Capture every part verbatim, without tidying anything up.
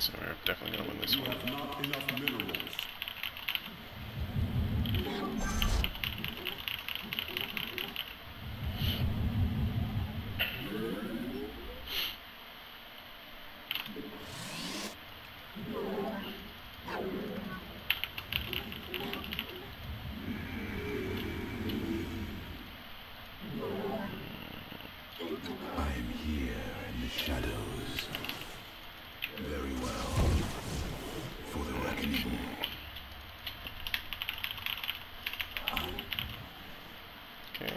So we're definitely gonna win this one. Have not enough minerals. I'm here in the shadows. Very well. For the reckoning. Okay.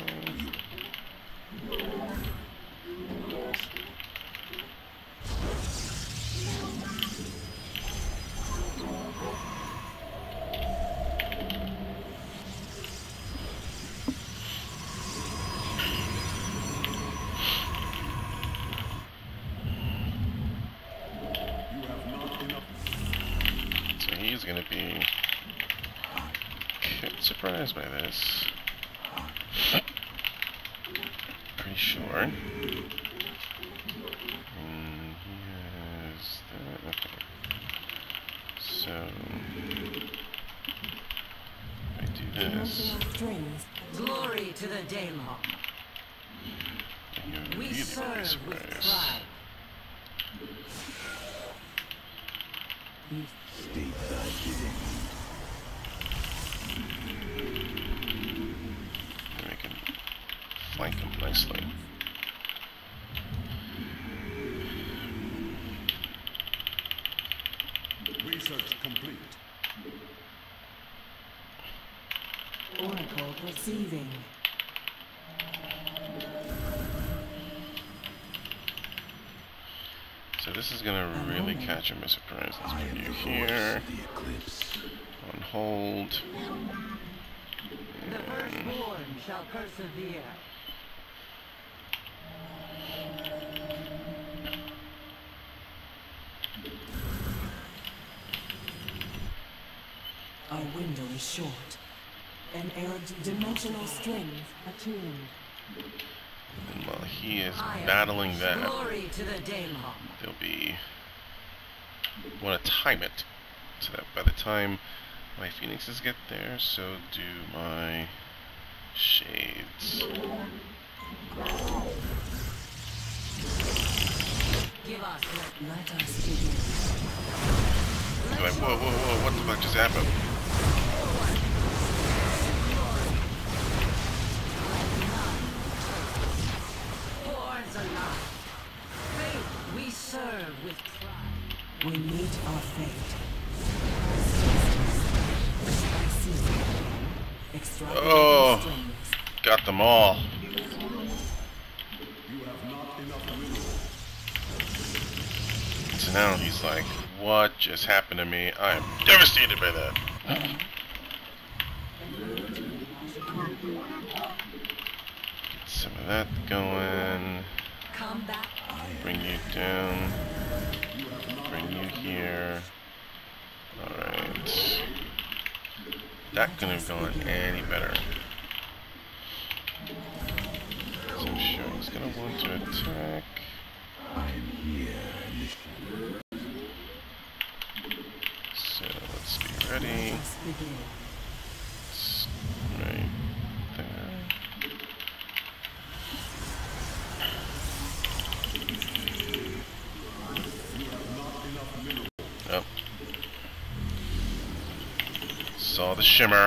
So he's gonna be surprised by this. Pretty sure. And he has that. Okay. So if I do this, Glory to the Daemon. he would We really be serve with surprised. pride. State thy bidding. And I can flank him nicely. Research complete. Oracle perceiving. So this is gonna really catch him by surprise. Let's I put am you the here voice of the eclipse. on hold. The firstborn shall persevere. Our window is short. An errant dimensional strength attuned. And while he is Iron. battling that, Glory to the Daemon. there'll be. Want to time it so that by the time my phoenixes get there, so do my shades. Give us the Let us begin. You're like, whoa, whoa, whoa! What the fuck just happened? horns alive. Faith we serve with pride. We meet our fate. Extravagant Oh. strengths. Got them all. You have not enough minerals. So now he's like, what just happened to me? I am devastated by that. Get some of that going. Come back. Bring you down. Bring you here. Alright. That couldn't have gone any better. So I'm sure he's gonna want to attack. I'm here in the shadows. So let's be ready. Let us begin. It's right there. Oh. Saw the shimmer.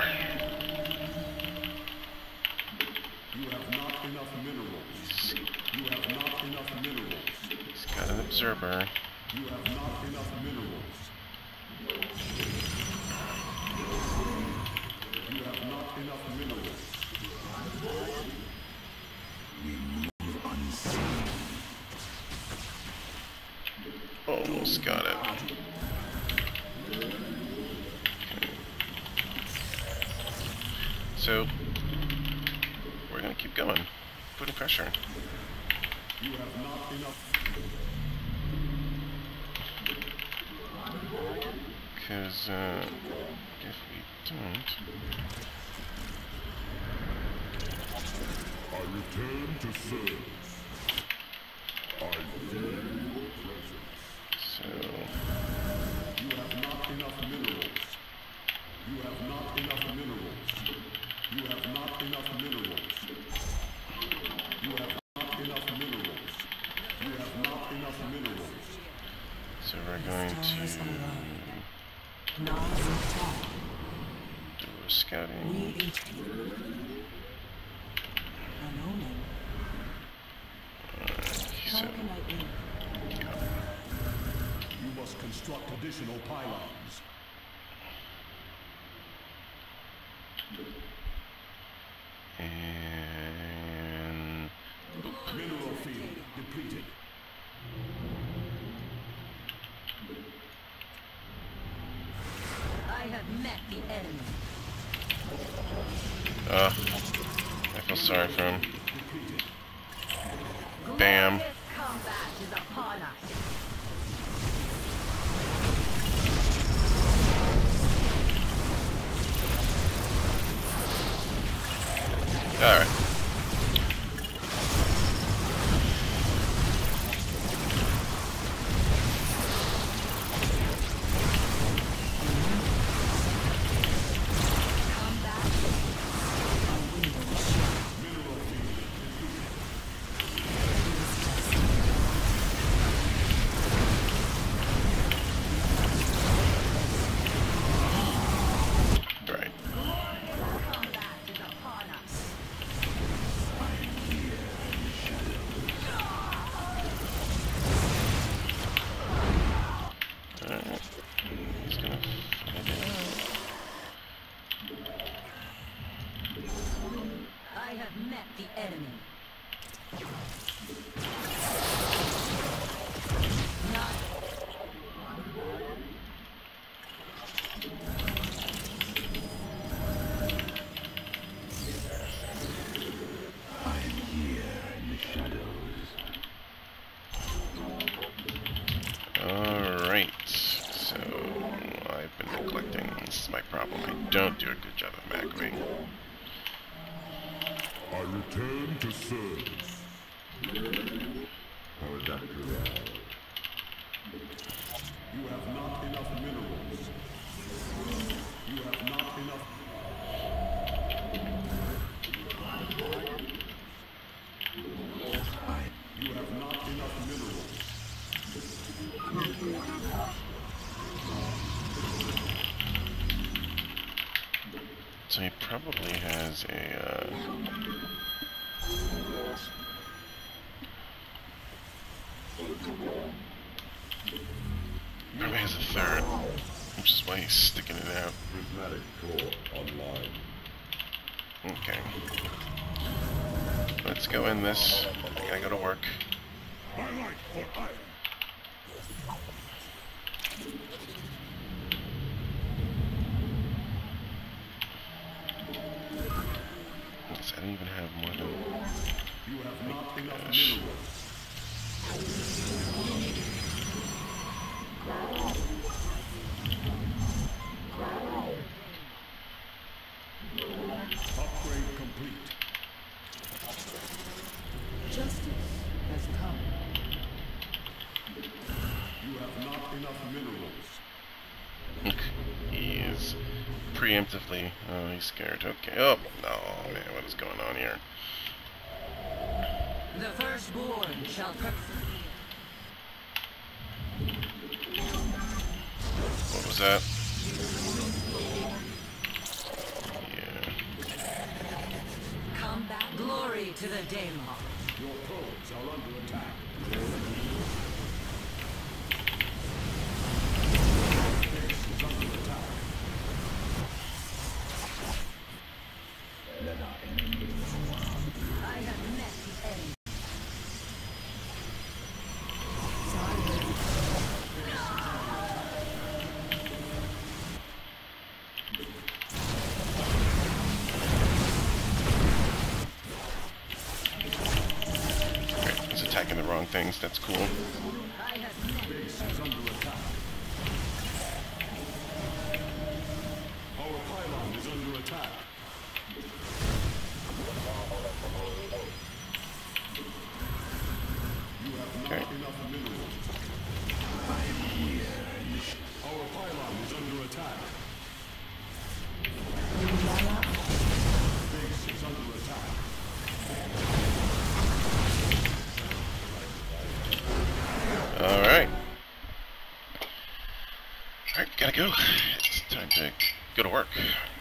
You have not enough minerals. You have not enough minerals. He's got an observer. You have not enough minerals. You have not enough minerals. We move unseen. Almost got it. So, we're gonna keep going, putting pressure. You have not enough. Because, uh, if we don't... I return to serve. I feel your presence. So... So we're going Stars to align. Nods attack. do a scouting. We each an omen. Alright, How so can I aid? You must construct additional pylons. and Mineral field depleted. I have met the enemy. uh, I feel sorry for him. Bam. Glorious combat is upon us. All right. Right. Combat is upon us. Alright. He's gonna find it out. I have met the enemy. Not I am here in the shadows. Alright. So I've been neglecting. This is my problem. I don't do a good job of macroing. I return to serve. Or is that correct? You have not enough minerals. You have not enough. I You have not enough minerals. So he probably has a, uh... probably has a third, which is why he's sticking it out. prismatic core online. Okay. Let's go in this. I gotta go to work. My life for iron. I guess I don't even have more than... You have not enough Gosh. minerals. Upgrade complete. Justice has come. You have not enough minerals. He is preemptively... Oh, he's scared. Okay. Oh, no, man, what is going on here? the firstborn shall perfect. What was that? Yeah. Combat glory to the Daemon. Your probes are under attack. Base is under attack. Let our enemies I have met the enemy. Okay, he's attacking the wrong things. That's cool. I have met Base is under attack. Our pylon is under attack. You have not Okay. enough minerals. Our pylon is under attack. Base is under attack. Alright. gotta go. It's time to go to work.